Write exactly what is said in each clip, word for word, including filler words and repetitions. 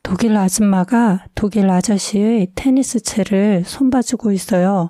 독일 아줌마가 독일 아저씨의 테니스 채를 손봐주고 있어요.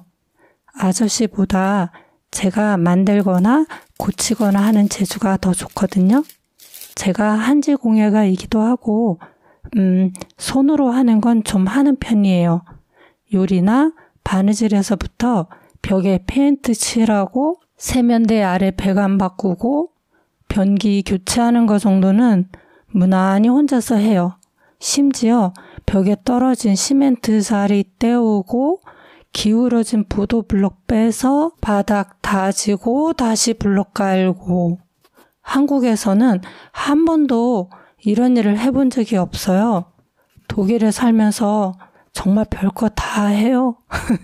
아저씨보다 제가 만들거나 고치거나 하는 재주가 더 좋거든요. 제가 한지 공예가이기도 하고 음, 손으로 하는 건 좀 하는 편이에요. 요리나 바느질에서부터 벽에 페인트 칠하고 세면대 아래 배관 바꾸고 변기 교체하는 거 정도는 무난히 혼자서 해요. 심지어 벽에 떨어진 시멘트 사리 떼우고 기울어진 보도 블록 빼서 바닥 다지고 다시 블록 깔고. 한국에서는 한 번도 이런 일을 해본 적이 없어요. 독일에 살면서 정말 별거 다 해요.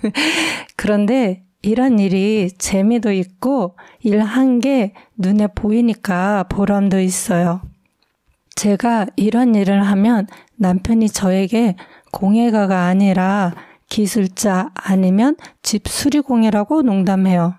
그런데 이런 일이 재미도 있고 일한 게 눈에 보이니까 보람도 있어요. 제가 이런 일을 하면 남편이 저에게 공예가가 아니라 기술자 아니면 집 수리공이라고 농담해요.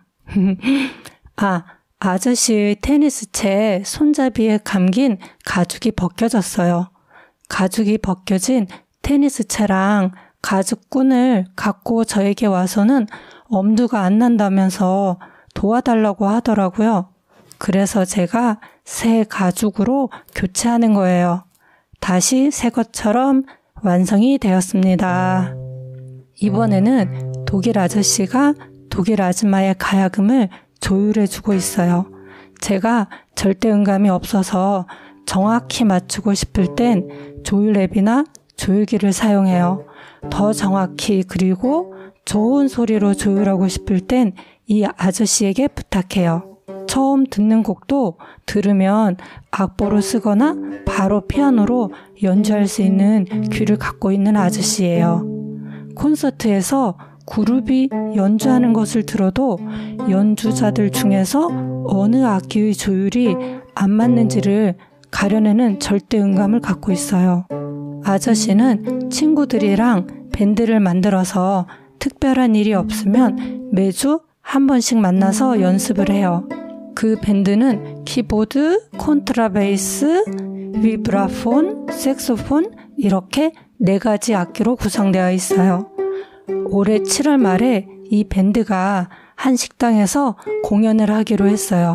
아, 아저씨의 테니스 채 손잡이에 감긴 가죽이 벗겨졌어요. 가죽이 벗겨진 테니스 채랑 가죽끈을 갖고 저에게 와서는 엄두가 안 난다면서 도와달라고 하더라고요. 그래서 제가 새 가죽으로 교체하는 거예요. 다시 새 것처럼 완성이 되었습니다. 이번에는 독일 아저씨가 독일 아줌마의 가야금을 조율해주고 있어요. 제가 절대음감이 없어서 정확히 맞추고 싶을 땐 조율 앱이나 조율기를 사용해요. 더 정확히 그리고 좋은 소리로 조율하고 싶을 땐 이 아저씨에게 부탁해요. 처음 듣는 곡도 들으면 악보로 쓰거나 바로 피아노로 연주할 수 있는 귀를 갖고 있는 아저씨예요. 콘서트에서 그룹이 연주하는 것을 들어도 연주자들 중에서 어느 악기의 조율이 안 맞는지를 가려내는 절대음감을 갖고 있어요. 아저씨는 친구들이랑 밴드를 만들어서 특별한 일이 없으면 매주 한 번씩 만나서 연습을 해요. 그 밴드는 키보드, 콘트라베이스, 비브라폰, 색소폰 이렇게 네 가지 악기로 구성되어 있어요. 올해 칠월 말에 이 밴드가 한 식당에서 공연을 하기로 했어요.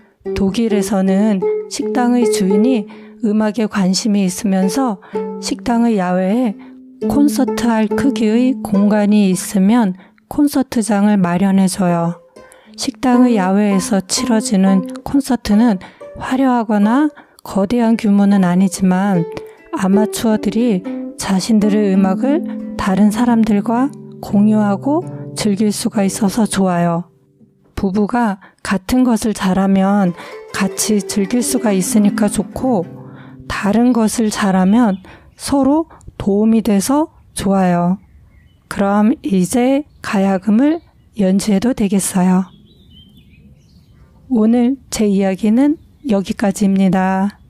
독일에서는 식당의 주인이 음악에 관심이 있으면서 식당의 야외에 콘서트할 크기의 공간이 있으면 콘서트장을 마련해줘요. 식당의 야외에서 치러지는 콘서트는 화려하거나 거대한 규모는 아니지만 아마추어들이 자신들의 음악을 다른 사람들과 공유하고 즐길 수가 있어서 좋아요. 부부가 같은 것을 잘하면 같이 즐길 수가 있으니까 좋고 다른 것을 잘하면 서로 도움이 돼서 좋아요. 그럼 이제 가야금을 연주해도 되겠어요. 오늘 제 이야기는 여기까지입니다.